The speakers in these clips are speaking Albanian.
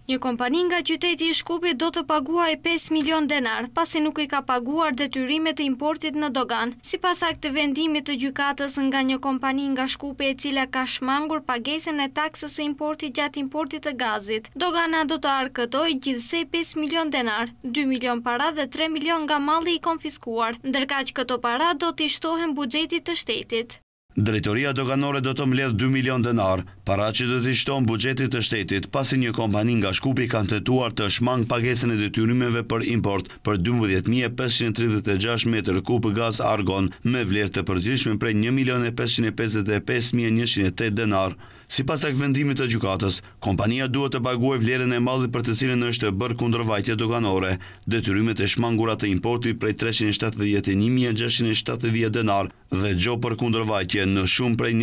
Një kompani nga qyteti i Shkupit do të paguajë 5 milion denar, pasi nuk i ka paguar detyrimet e importit në dogan. Sipas aktit vendimit të gjykatës nga një kompani nga Shkupi e cila ka shmangur pagesën e taksës së importit gjatë importit të gazit, dogana do të arkëtojë gjithsej 5 milion denar, 2 milion para dhe 3 milion nga malli i konfiskuar, ndërkaq këto para do t'i shtohen buxhetit të shtetit. Drejtoria doganore do të mbledh 2 milion denar, para që do t'i shton buxhetit të shtetit, pasi një kompani nga Shkupi kanë tentuar të shmang pagesën e detyrimeve për import për 12.536 metër kub gaz argon me vlerë të përgjithshme prej 1.555.108 denar. Sipas vendimit të gjykatës, kompania duhet të paguajë vlerën e mallit për të cilën është bërë kundërvajtje doganore, detyrimet e shmangura të importit prej 371.670 denar dhe gjo për kundërvajtje në shumë prej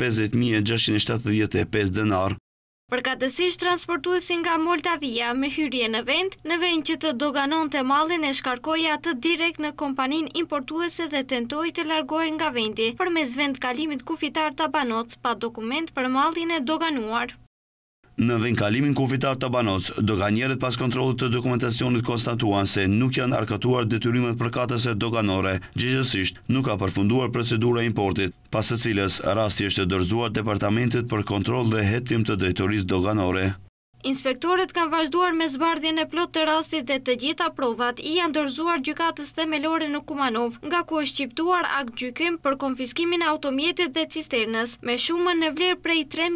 150.675 denar. Përkatësisht transportuesi nga Moldavia me hyrje në vend që të doganonte mallin e shkarkoi atë direkt në kompaninë importuese dhe tentoi të largohej nga vendi përmes vendkalimit kufitar Tabanoc pa dokument për mallin e doganuar. Në vendkalimin kufitar Tabanoc, doganierët pas kontrollit të dokumentacionit konstatuan se nuk janë arkatuar detyrimet përkatëse doganore, gjithsesi nuk ka përfunduar procedura e importit, pas së cilës rasti është dorëzuar departamentit për kontroll dhe hetim të drejtorisë doganore. Inspektorët kanë vazhduar me zbardhjen e plot të rastit dhe të gjitha provat i janë dorëzuar gjykatës themelore në Kumanov, nga ku është shqiptuar akt gjykim për konfiskimin e automjetit dhe cisternës, me shumën në vlerë prej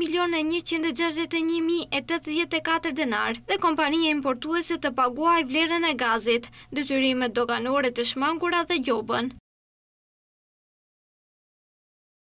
3.161.084 denar, dhe kompania importuese të paguajë vlerën e gazit, detyrimet doganore të shmangura dhe gjobën.